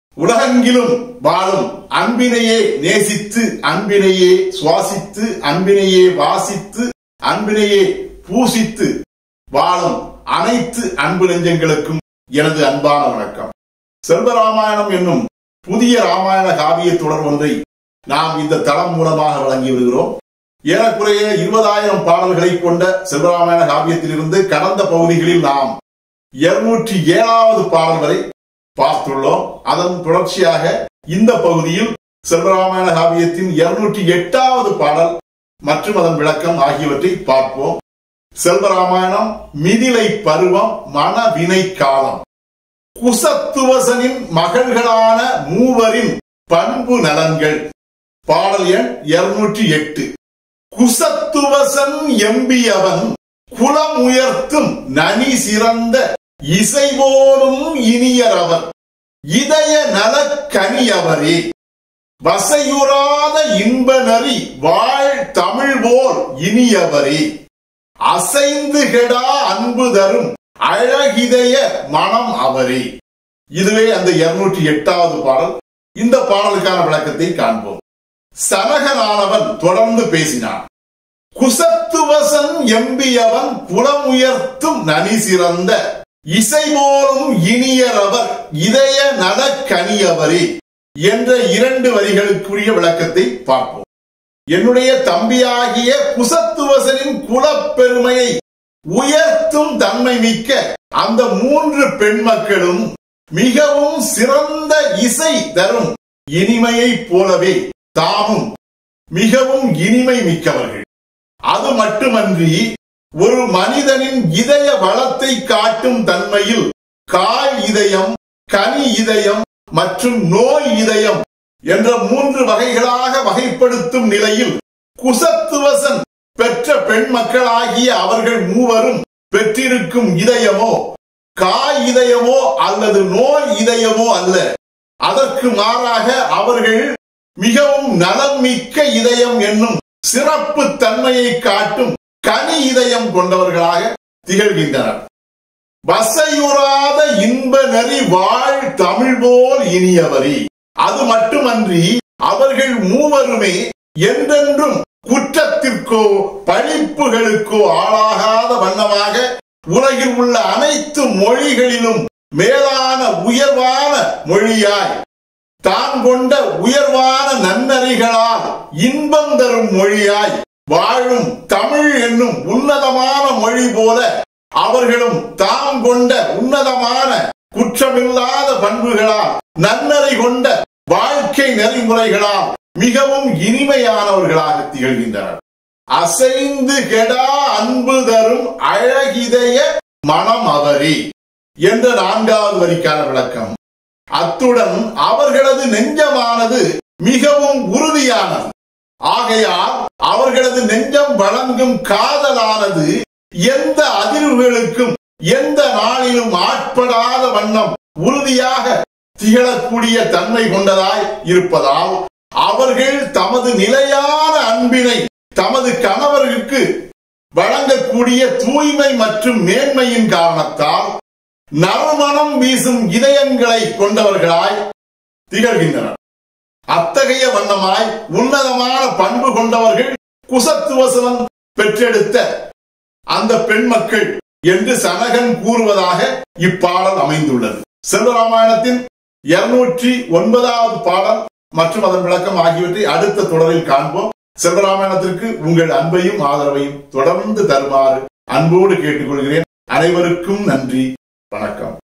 உலகெங்கிலும் வாழும் அன்பினையே நேசித்து, அன்பினையே சுவாசித்து, அன்பினையே வாசித்து, அன்பினையே பூசித்து வாழும் அனைத்து அன்பு நெஞ்சங்களுக்கும் எனது அன்பான வணக்கம். செல்வராமாயணம் என்னும் புதிய ராமாயண காவிய தொடர் ஒன்றை நாம் இந்த தளம் மூலமாக வழங்கி வருகிறோம். ஏறக்குறைய 20,000 பாடல்களை கொண்ட செல்வராமாயண காவியத்திலிருந்து கடந்த பகுதிகளில் நாம் 207வது பாடல் வரை பார்த்துள்ளோம். அதன் தொடர்ச்சியாக இந்த பகுதியில் செல்வராமாயண காவியத்தின் 208வது பாடல் மற்றும் அதன் விளக்கம் ஆகியவற்றை பார்ப்போம். செல்வராமாயணம் மிதிலை பருவம் மனவினை காலம். குசத்துவசனின் மகள்களான மூவரின் பண்பு நலன்கள். பாடல் எண் 208. குசத்துவசன் எம்பியவன் குலம் உயர்த்தும் நனி சிறந்த இசைவோடும் இனியரவர் இதய நலக்கனியவரே வசையுறாத இன்ப நரி வாழ் தமிழ் போல் இனியவரே அசைந்து கெடா அன்பு தரும் அழகிதய மனம் அவரே. இதுவே அந்த 208வது பாடல். இந்த பாடலுக்கான விளக்கத்தை காண்போம். சனகனானவன் தொடர்ந்து பேசினான். குசத்துவசன் எம்பியவன் குலம் உயர்த்தும் நனி சிறந்த இசைவோலும் இனியரவர் இதய நலக்கனியவரே என்ற 2 வரிகளுக்குரிய விளக்கத்தை பார்ப்போம். என்னுடைய தம்பியாகிய குசத்துவசனின் குலப்பெருமையை உயர்த்தும் தன்மை மிக்க அந்த 3 பெண் மக்களும் மிகவும் சிறந்த இசை தரும் இனிமையை போலவே தாமும் மிகவும் இனிமை மிக்கவர்கள். அது மட்டுமன்றி ஒரு மனிதனின் இதய வளத்தை காட்டும் தன்மையில் காய் இதயம், கனி இதயம் மற்றும் நோய் இதயம் என்ற 3 வகைகளாக வகைப்படுத்தும் நிலையில் குசத்துவசன் பெற்ற பெண் மக்களாகிய அவர்கள் மூவரும் பெற்றிருக்கும் இதயமோ காய் இதயமோ அல்லது நோய் இதயமோ அல்ல. அதற்கு மாறாக அவர்கள் மிகவும் நலம் மிக்க இதயம் என்னும் சிறப்பு தன்மையை காட்டும் கனி இதயம் கொண்டவர்களாக திகழ்கின்றனர். வசையுறாத இன்ப நெறி வாழ் தமிழ் போல் இனியவரே. அது மட்டுமன்றி அவர்கள் மூவருமே என்றென்றும் குற்றத்திற்கோ பழிப்புகளுக்கோ ஆளாகாத வண்ணமாக உலகில் உள்ள அனைத்து மொழிகளிலும் மேலான உயர்வான மொழியாய் தான் கொண்ட உயர்வான நன்னறிகளால் இன்பம் தரும் மொழியாய் வாழும் தமிழ் என்னும் உன்னதமான மொழி போல அவர்களும் தாம் கொண்ட உன்னதமான குற்றமில்லாத பண்புகளால் நன்னறி கொண்ட வாழ்க்கை நெறிமுறைகளால் மிகவும் இனிமையானவர்களாக திகழ்கின்றனர். அசைந்து கெடா அன்பு தரும் அழகிதய மனம் அவரே என்ற 4வது வரிக்கான விளக்கம். அத்துடன் அவர்களது நெஞ்சமானது மிகவும் உறுதியானது. ஆகையால் அவர்களது நெஞ்சம் வழங்கும் காதலானது எந்த அதிர்வுகளுக்கும் எந்த நாளிலும் ஆட்படாத வண்ணம் உறுதியாக திகழக்கூடிய தன்மை கொண்டதாய் இருப்பதால் அவர்கள் தமது நிலையான அன்பினை தமது கணவர்களுக்கு வழங்கக்கூடிய தூய்மை மற்றும் மேன்மையின் காரணத்தால் நறுமணம் வீசும் இதயங்களை கொண்டவர்களாய் திகழ்கின்றனர். அத்தகைய வண்ணமாய் உன்னதமான பண்பு கொண்டவர்கள் குசத்துவசன் பெற்றெடுத்த அந்த பெண் மக்கள் என்று சனகன் கூறுவதாக இப்பாடல் அமைந்துள்ளது. செல்வராமாயணத்தின் 209வது பாடல் மற்றும் அதன் விளக்கம் ஆகியவற்றை அடுத்த தொடரில் காண்போம். செல்வராமாயணத்திற்கு உங்கள் அன்பையும் ஆதரவையும் தொடர்ந்து தருமாறு அன்போடு கேட்டுக்கொள்கிறேன். அனைவருக்கும் நன்றி. வணக்கம்.